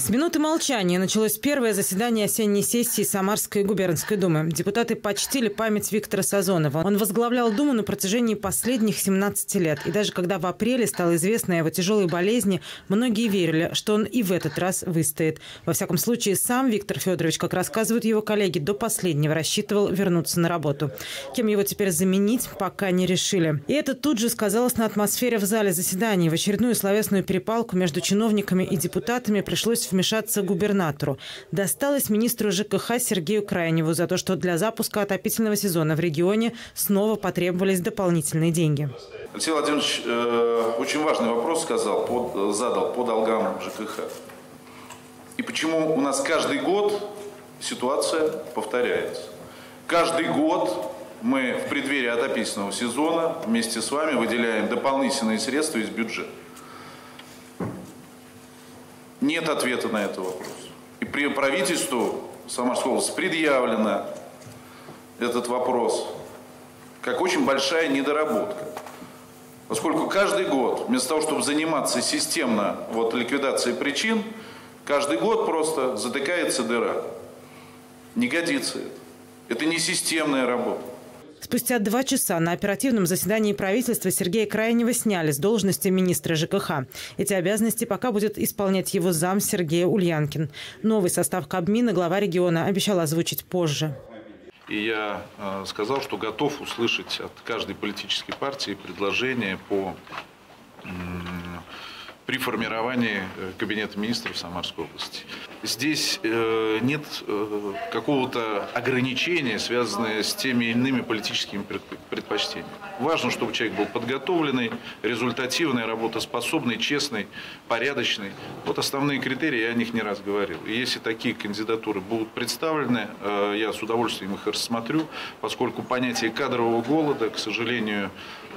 С минуты молчания началось первое заседание осенней сессии Самарской губернской думы. Депутаты почтили память Виктора Сазонова. Он возглавлял Думу на протяжении последних 17 лет. И даже когда в апреле стало известно о его тяжелой болезни, многие верили, что он и в этот раз выстоит. Во всяком случае, сам Виктор Федорович, как рассказывают его коллеги, до последнего рассчитывал вернуться на работу. Кем его теперь заменить, пока не решили. И это тут же сказалось на атмосфере в зале заседаний. В очередную словесную перепалку между чиновниками и депутатами пришлось вмешаться губернатору. Досталось министру ЖКХ Сергею Крайневу за то, что для запуска отопительного сезона в регионе снова потребовались дополнительные деньги. Алексей Владимирович очень важный вопрос задал по долгам ЖКХ. И почему у нас каждый год ситуация повторяется. Каждый год мы в преддверии отопительного сезона вместе с вами выделяем дополнительные средства из бюджета. Нет ответа на этот вопрос. И при правительству Самарской области предъявлено этот вопрос как очень большая недоработка. Поскольку каждый год, вместо того, чтобы заниматься системно ликвидацией причин, каждый год просто затыкается дыра. Не годится это. Это не системная работа. Спустя 2 часа на оперативном заседании правительства Сергея Крайнева сняли с должности министра ЖКХ. Эти обязанности пока будет исполнять его зам Сергей Ульянкин. Новый состав Кабмина глава региона обещал озвучить позже. И я сказал, что готов услышать от каждой политической партии предложения при формировании Кабинета министров Самарской области. Здесь нет какого-то ограничения, связанного с теми или иными политическими предпочтениями. Важно, чтобы человек был подготовленный, результативный, работоспособный, честный, порядочный. Вот основные критерии, я о них не раз говорил. И если такие кандидатуры будут представлены, я с удовольствием их рассмотрю, поскольку понятие кадрового голода, к сожалению,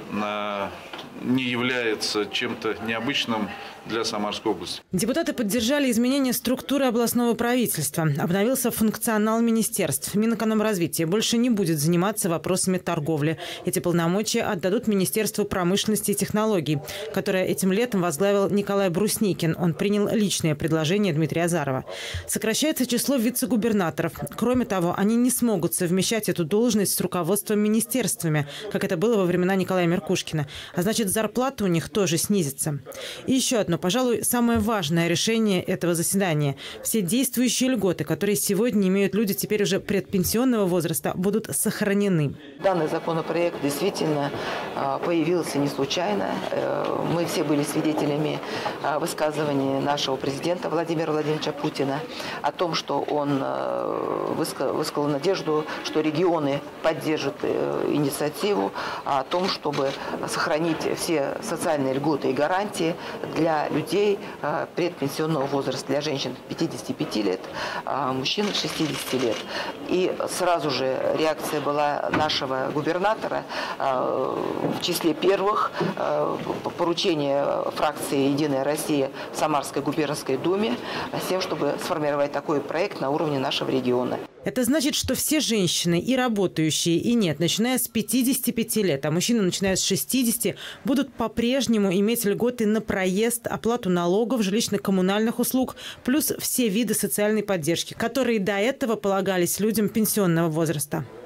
не является чем-то необычным для Самарской области. Депутаты поддержали изменение структуры областного правительства. Обновился функционал министерств. Минэкономразвития больше не будет заниматься вопросами торговли. Эти полномочия отдадут Министерству промышленности и технологий, которое этим летом возглавил Николай Брусникин. Он принял личное предложение Дмитрия Азарова. Сокращается число вице-губернаторов. Кроме того, они не смогут совмещать эту должность с руководством министерствами, как это было во времена Николая Меркушкина. А значит, зарплата у них тоже снизится. И еще одно, пожалуй, самое важное решение этого заседания. Все действующие льготы, которые сегодня имеют люди теперь уже предпенсионного возраста, будут сохранены. Данный законопроект действительно появился не случайно. Мы все были свидетелями высказывания нашего президента Владимира Владимировича Путина о том, что он высказал надежду, что регионы поддержат инициативу о том, чтобы сохранить все социальные льготы и гарантии для людей предпенсионного возраста, для женщин 55 лет, мужчин 60 лет. И сразу же реакция была нашего губернатора в числе первых поручение фракции «Единая Россия» в Самарской губернской думе с тем, чтобы сформировать такой проект на уровне нашего региона. Это значит, что все женщины, и работающие, и нет, начиная с 55 лет, а мужчины, начиная с 60, будут по-прежнему иметь льготы на проезд, оплату налогов, жилищно-коммунальных услуг, плюс все виды социальной поддержки, которые до этого полагались людям пенсионного возраста.